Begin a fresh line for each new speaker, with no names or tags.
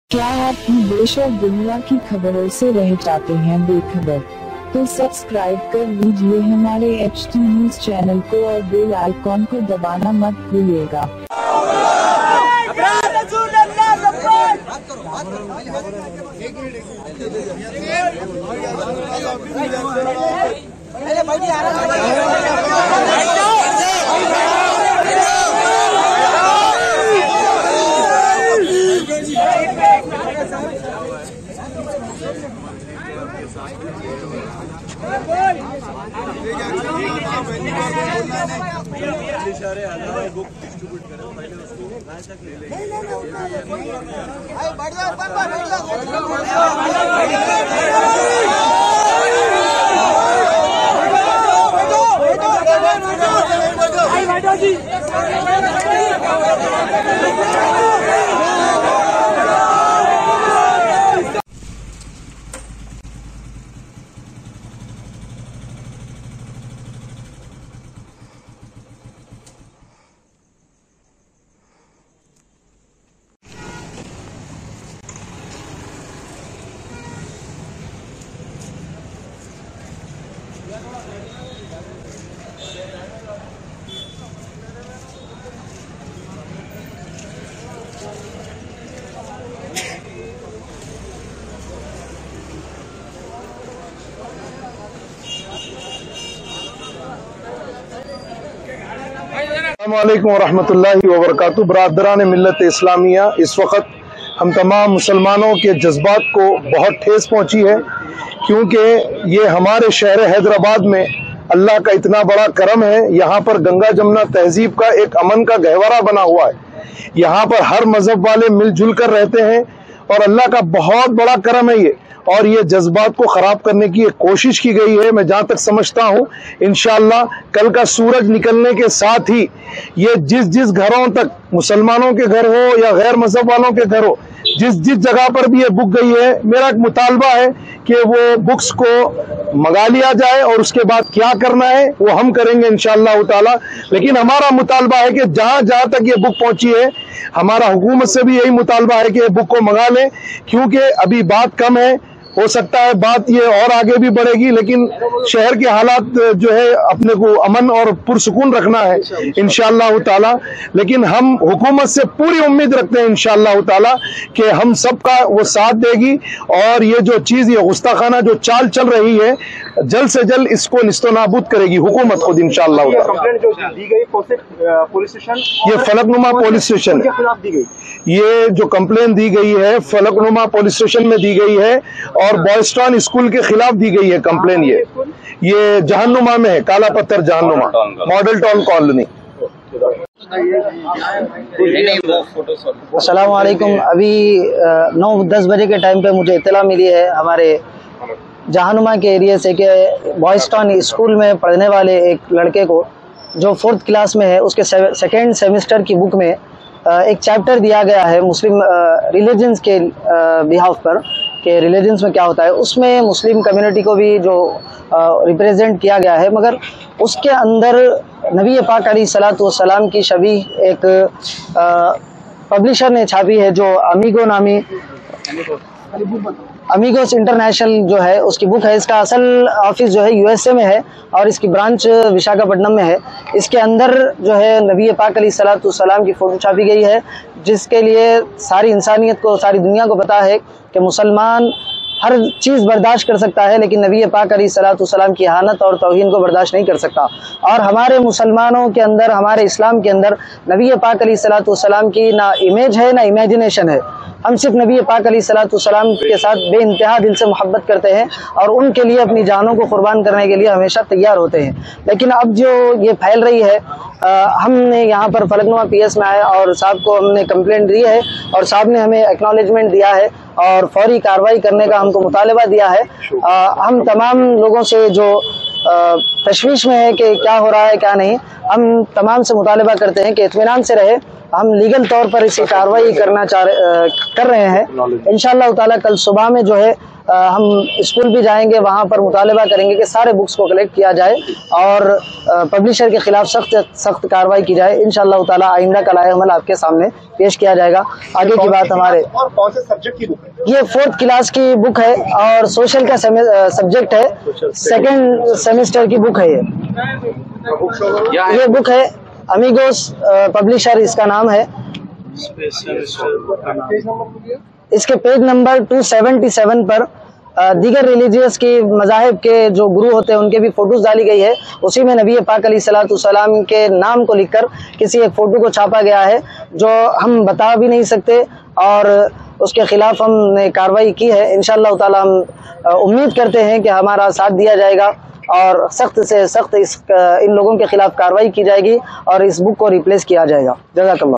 क्या आप भी देश और दुनिया की खबरों से रह जाते हैं बेखबर? तो सब्सक्राइब कर लीजिए हमारे HT न्यूज चैनल को और बेल आइकॉन को दबाना मत भूलिएगा।
अस्सलामुअलैकुम वरहमतुल्लाहि वबरकातुहू। बरादरान मिल्लत इस्लामिया, इस वक्त हम तमाम मुसलमानों के जज्बात को बहुत ठेस पहुंची है, क्योंकि ये हमारे शहर हैदराबाद में अल्लाह का इतना बड़ा करम है। यहाँ पर गंगा जमुना तहजीब का एक अमन का गहवारा बना हुआ है। यहाँ पर हर मजहब वाले मिलजुल कर रहते हैं और अल्लाह का बहुत बड़ा करम है ये। और ये जज्बात को खराब करने की एक कोशिश की गई है। मैं जहां तक समझता हूं, इंशाअल्लाह कल का सूरज निकलने के साथ ही ये जिस जिस घरों तक, मुसलमानों के घर हो या गैर मजहब वालों के घर हो, जिस जिस जगह पर भी ये बुक गई है, मेरा एक मुतालबा है कि वो बुक्स को मंगा लिया जाए और उसके बाद क्या करना है वो हम करेंगे इंशाअल्लाह ताला। लेकिन हमारा मुतालबा है कि जहां जहां तक ये बुक पहुंची है, हमारा हुकूमत से भी यही मुतालबा है कि ये बुक को मंगा लें, क्योंकि अभी बात कम है। हो सकता है बात ये और आगे भी बढ़ेगी, लेकिन शहर के हालात जो है अपने को अमन और पुरसुकून रखना है इंशाअल्लाह ताला। लेकिन हम हुकूमत से पूरी उम्मीद रखते हैं इंशाअल्लाह ताला कि हम सबका वो साथ देगी और ये जो चीज, ये गुस्ताखाना जो चाल चल रही है, जल्द से जल्द इसको निस्तो नाबूद करेगी हुकूमत खुद इंशाअल्लाह ताला।
कंप्लेंट जो दी गई पुलिस स्टेशन,
ये फलकनुमा पुलिस स्टेशन
के खिलाफ दी गई।
ये जो कंप्लेन दी गई है फलकनुमा पुलिस स्टेशन में दी गई है और बॉयस्टॉन स्कूल के खिलाफ दी गई है कंप्लेन। ये जहानुमा में है, काला पत्थर जहानुमा मॉडल टाउन कॉलोनी।
अस्सलाम वालेकुम। अभी 9-10 बजे के टाइम पे मुझे इत्तला मिली है हमारे जहानुमा के एरिया से कि बॉयस्टॉन स्कूल में पढ़ने वाले एक लड़के को, जो 4th क्लास में है, उसके 2nd सेमेस्टर की बुक में एक चैप्टर दिया गया है मुस्लिम रिलीजन्स के बिहाफ पर, कि रिलीजन्स में क्या होता है। उसमें मुस्लिम कम्युनिटी को भी जो रिप्रेजेंट किया गया है, मगर उसके अंदर नबी पाक अलैहिस्सलातु वस्सलाम की छवि एक पब्लिशर ने छापी है, जो अमीगोस इंटरनेशनल जो है उसकी बुक है। इसका असल ऑफिस जो है USA में है और इसकी ब्रांच विशाखापट्टनम में है। इसके अंदर जो है नबी पाक अलैहिस्सलातु वस्सलाम की फोटो छापी गई है, जिसके लिए सारी इंसानियत को, सारी दुनिया को पता है कि मुसलमान हर चीज़ बर्दाश्त कर सकता है, लेकिन नबी पाक अलैहिस्सलातु वस्सलाम की इहानत और तौहीन को बर्दाश्त नहीं कर सकता। और हमारे मुसलमानों के अंदर, हमारे इस्लाम के अंदर नबी पाक अलैहिस्सलातु वस्सलाम की ना इमेज है ना इमेजिनेशन है। हम सिर्फ नबी पाक अलैहिस्सलातु वस्सलाम के साथ बेइंतहा दिल से मोहब्बत करते हैं और उनके लिए अपनी जानों को कुर्बान करने के लिए हमेशा तैयार होते हैं। लेकिन अब जो ये फैल रही है, हमने यहाँ पर फलकनुमा PS में आए और साहब को हमने कंप्लेंट दी है और साहब ने हमें एक्नॉलेजमेंट दिया है और फौरी कार्रवाई करने का हमको मुतालबा दिया है। हम तमाम लोगों से जो तशवीश में है कि क्या हो रहा है क्या नहीं, हम तमाम से मुतालबा करते हैं कि इत्मीनान से रहे। हम लीगल तौर पर इसी कार्रवाई कर रहे हैं। इंशाअल्लाह ताला कल सुबह में जो है हम स्कूल भी जाएंगे, वहाँ पर मुतालबा करेंगे कि सारे बुक्स को कलेक्ट किया जाए और पब्लिशर के खिलाफ सख्त कार्रवाई की जाए। इंशाअल्लाह ताला आइंदा का लाए अमल आपके सामने पेश किया जाएगा। आगे की बात हमारे,
और कौन से सब्जेक्ट की बुक है?
ये 4th क्लास की बुक है और सोशल का सब्जेक्ट है, 2nd सेमेस्टर की बुक है। ये बुक है अमीगोस, पब्लिशर इसका नाम है। इसके पेज नंबर 277 पर दीगर रिलीजियस की मज़ाहिब के जो गुरु होते हैं उनके भी फोटोज डाली गई है। उसी में नबी पाक अलैहिस्सलाम के नाम को लिखकर किसी एक फोटो को छापा गया है जो हम बता भी नहीं सकते और उसके खिलाफ हमने कार्रवाई की है। इंशाअल्लाह ताला हम उम्मीद करते हैं कि हमारा साथ दिया जाएगा और सख्त से सख्त इन लोगों के खिलाफ कार्रवाई की जाएगी और इस बुक को रिप्लेस किया जाएगा। जज़ाकल्लाह।